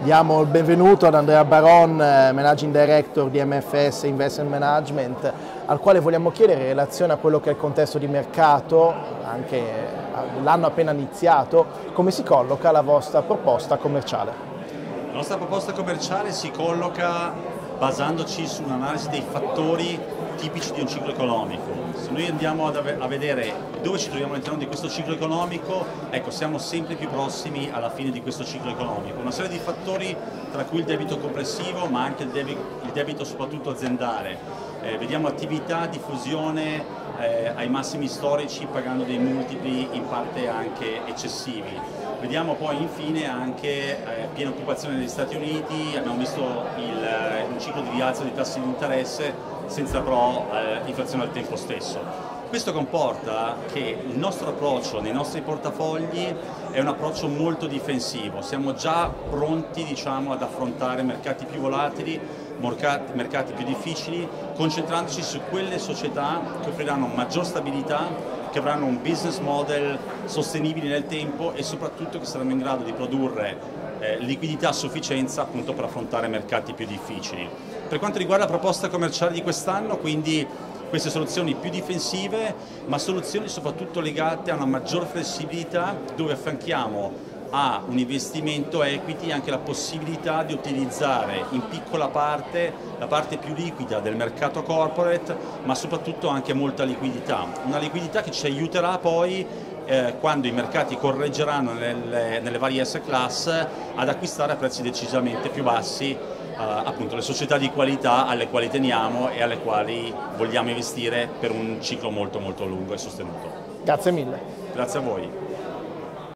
Diamo il benvenuto ad Andrea Baron, Managing Director di MFS Investment Management, al quale vogliamo chiedere in relazione a quello che è il contesto di mercato, anche l'anno appena iniziato, come si colloca la vostra proposta commerciale? La nostra proposta commerciale si colloca basandoci su un'analisi dei fattori tipici di un ciclo economico. Se noi andiamo a vedere dove ci troviamo all'interno di questo ciclo economico, ecco, siamo sempre più prossimi alla fine di questo ciclo economico. Una serie di fattori, tra cui il debito complessivo, ma anche il debito soprattutto aziendale. Vediamo attività di fusione ai massimi storici, pagando dei multipli in parte anche eccessivi. Vediamo poi infine anche piena occupazione negli Stati Uniti, abbiamo visto un ciclo di rialzo di tassi di interesse senza però inflazione al tempo stesso. Questo comporta che il nostro approccio nei nostri portafogli è un approccio molto difensivo, siamo già pronti, diciamo, ad affrontare mercati più volatili, mercati più difficili, concentrandoci su quelle società che offriranno maggior stabilità, che avranno un business model sostenibile nel tempo e soprattutto che saranno in grado di produrre liquidità a sufficienza appunto per affrontare mercati più difficili. Per quanto riguarda la proposta commerciale di quest'anno, quindi queste soluzioni più difensive, ma soluzioni soprattutto legate a una maggior flessibilità, dove affianchiamo a un investimento equity anche la possibilità di utilizzare in piccola parte la parte più liquida del mercato corporate, ma soprattutto anche molta liquidità. Una liquidità che ci aiuterà poi quando i mercati correggeranno nelle varie asset class ad acquistare a prezzi decisamente più bassi appunto le società di qualità alle quali teniamo e alle quali vogliamo investire per un ciclo molto lungo e sostenuto. Grazie mille. Grazie a voi.